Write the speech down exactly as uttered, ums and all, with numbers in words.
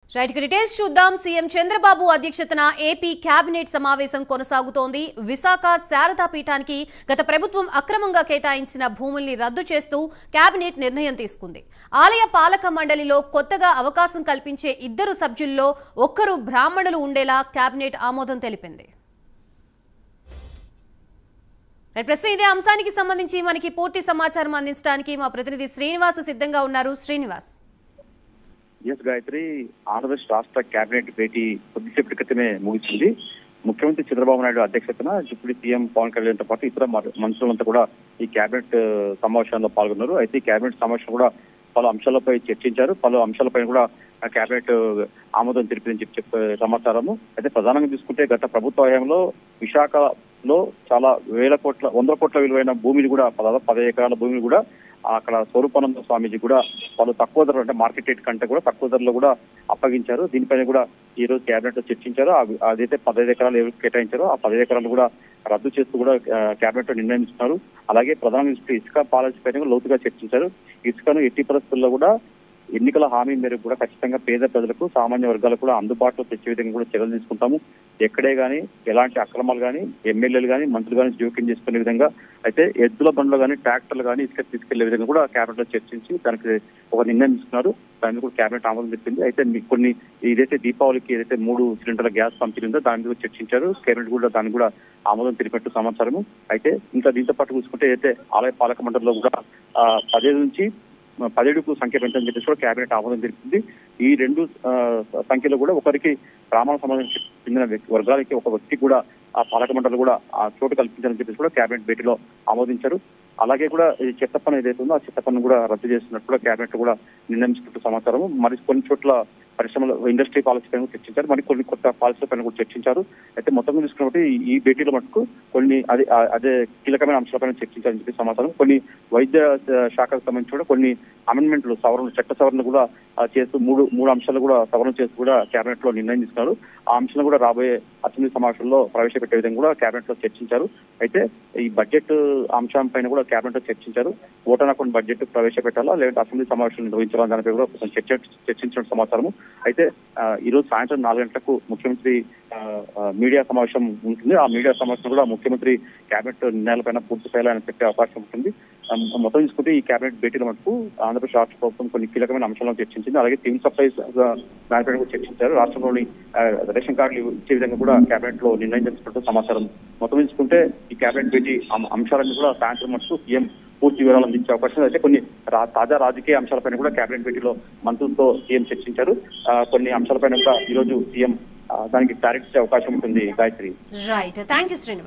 Right details చూద్దాం. CM Chandrababu అధ్యక్షతన AP cabinet సమావేశం కొనసాగుతోంది. విశాఖ శారదా పీఠానికి గత ప్రభుత్వం అక్రమంగా కేటాయించిన భూముల్ని రద్దు చేస్తూ కేబినెట్ నిర్ణయం తీసుకుంది. ఆలయ పాలక మండలిలో కొత్తగా అవకాశం కల్పించే ఇద్దరు సభ్యుల్లో ఒక్కరు బ్రాహ్మణులు ఉండేలా కేబినెట్ ఆమోదం తెలిపింది. ప్రస్తుతం ఇదే అంశానికి సంబంధించి మనకి పూర్తి సమాచారం అందించడానికి మా ప్రతినిధి శ్రీనివాస్ సిద్ధంగా ఉన్నారు. శ్రీనివాస్. ఎస్ గాయత్రి, ఆంధ్రప్రదేశ్ రాష్ట్ర కేబినెట్ భేటీ కొద్దిసేపటి క్రితమే ముగిసింది. ముఖ్యమంత్రి చంద్రబాబు నాయుడు అధ్యక్షతన డిప్యూటీ సీఎం పవన్ కళ్యాణ్తో పాటు ఇతర మంత్రులంతా కూడా ఈ కేబినెట్ సమావేశంలో పాల్గొన్నారు. అయితే ఈ కేబినెట్ సమావేశం కూడా పలు అంశాలపై చర్చించారు. పలు అంశాలపై కూడా కేబినెట్ ఆమోదం తెలిపిందని చెప్పి చెప్పే సమాచారము. అయితే ప్రధానంగా చూసుకుంటే గత ప్రభుత్వ హయాంలో విశాఖలో చాలా వేల కోట్ల వందల కోట్ల విలువైన భూమిని కూడా దాదాపు పది ఎకరాల భూమిని కూడా అక్కడ స్వరూపానంద స్వామీజీ కూడా వాళ్ళు తక్కువ ధరలు అంటే మార్కెట్ రేట్ కంటే కూడా తక్కువ ధరలో కూడా అప్పగించారు. దీనిపైన కూడా ఈ రోజు కేబినెట్ లో చర్చించారు. అదైతే పదహైదు ఎకరాలు ఎవరికి కేటాయించారో ఆ పదహైదు ఎకరాలు కూడా రద్దు చేస్తూ కూడా కేబినెట్ లో నిర్ణయిస్తున్నారు. అలాగే ప్రధానంగా ఇసుక పాలసీ పైన లోతుగా చర్చించారు. ఇసుకను ఎట్టి పరిస్థితుల్లో కూడా ఎన్నికల హామీ మేరకు కూడా ఖచ్చితంగా పేద ప్రజలకు సామాన్య వర్గాలకు కూడా అందుబాటులో తెచ్చే విధంగా కూడా చర్యలు తీసుకుంటాము. ఎక్కడే కానీ ఎలాంటి అక్రమాలు కానీ ఎమ్మెల్యేలు కానీ మంత్రులు కానీ జోక్యం చేసుకునే విధంగా అయితే ఎద్దుల బండ్లు కానీ ట్రాక్టర్లు కానీ ఇసుక తీసుకెళ్లే విధంగా కూడా కేబినెట్ లో చర్చించి దానికి ఒక నిర్ణయం తీసుకున్నారు. దాన్ని కూడా కేబినెట్ ఆమోదం చెప్పింది. అయితే కొన్ని ఏదైతే దీపావళికి ఏదైతే మూడు సిలిండర్ల గ్యాస్ పంపిణీ ఉందో దాని మీద చర్చించారు. కేబినెట్ కూడా దాన్ని కూడా ఆమోదం తెలిపినట్టు సమాచారము. అయితే ఇంకా దీంతో పాటు చూసుకుంటే అయితే ఆలయ పాలక మండలిలో కూడా పదిహేడు నుంచి పదిహేడుకు సంఖ్య పెంచని చెప్పేసి కూడా కేబినెట్ ఆమోదం తెలిపింది. ఈ రెండు సంఖ్యలో కూడా ఒకరికి బ్రాహ్మణ సమాజానికి చెందిన వర్గాలకి ఒక వ్యక్తికి కూడా ఆ పాలక మండలి కూడా ఆ చోటు కల్పించాలని చెప్పేసి కూడా కేబినెట్ భేటీలో ఆమోదించారు. అలాగే కూడా ఈ చెత్త పన్ను ఏదైతే ఉందో ఆ చెత్త పన్ను కూడా రద్దు చేస్తున్నట్టు కూడా కేబినెట్ కూడా నిర్ణయించుకుంటూ సమాచారం. మరి కొన్ని చోట్ల పరిశ్రమల ఇండస్ట్రీ పాలసీ పైన చర్చించారు. మరి కొన్ని కొత్త పాలసీ పైన కూడా చర్చించారు. అయితే మొత్తం తీసుకున్నప్పుడు ఈ భేటీలో మటుకు కొన్ని అదే అదే కీలకమైన అంశాలపైన చర్చించాలని చెప్పి సమాచారం. కొన్ని వైద్య శాఖకు సంబంధించి కూడా కొన్ని అమెండ్మెంట్లు సవరణ చట్ట సవరణ కూడా చేస్తూ మూడు మూడు అంశాలు కూడా సవరణ చేస్తూ కూడా కేబినెట్ లో నిర్ణయం తీసుకున్నారు. ఆ అంశాలను కూడా రాబోయే అసెంబ్లీ సమావేశంలో ప్రవేశపెట్టే విధంగా కూడా కేబినెట్ లో చర్చించారు. అయితే ఈ బడ్జెట్ అంశం పైన కూడా కేబినెట్ లో చర్చించారు. ఓటాన్ అకౌంట్ బడ్జెట్ ప్రవేశపెట్టాలా లేదంటే అసెంబ్లీ సమావేశం నిర్వహించాలా దానిపై కూడా కొంచెం చర్చ చర్చించిన సమాచారము. అయితే ఈ రోజు సాయంత్రం నాలుగు గంటలకు ముఖ్యమంత్రి మీడియా సమావేశం ఉంటుంది. ఆ మీడియా సమావేశం కూడా ముఖ్యమంత్రి కేబినెట్ నిర్ణయాలపైన పూర్తి స్థాయిలో ఆయన చెప్పే అవకాశం ఉంటుంది. మొత్తం చూసుకుంటే ఈ కేబినెట్ భేటీల మటుకు ఆంధ్రప్రదేశ్ రాష్ట్ర ప్రభుత్వం కొన్ని కీలకమైన అంశాలను చర్చించింది. అలాగే సివిల్ సప్లైస్ దానిపైన కూడా చర్చించారు. రాష్ట్రంలోని రేషన్ కార్డులు ఇచ్చే విధంగా కూడా కేబినెట్ లో నిర్ణయం తీసుకుంటూ సమాచారం. మొత్తం చూసుకుంటే ఈ కేబినెట్ భేటీ అంశాలన్నీ కూడా సాయంత్రం మటుకు సీఎం పూర్తి వివరాలు అందించే అవకాశం. అయితే కొన్ని తాజా రాజకీయ అంశాలపైన కూడా కేబినెట్ భేటీలో మంత్రులతో సీఎం చర్చించారు. కొన్ని అంశాలపైన కూడా ఈ రోజు సీఎం దానికి క్లారిటీ ఇచ్చే అవకాశం ఉంటుంది. Gayatri. Right, thank you Srinivas.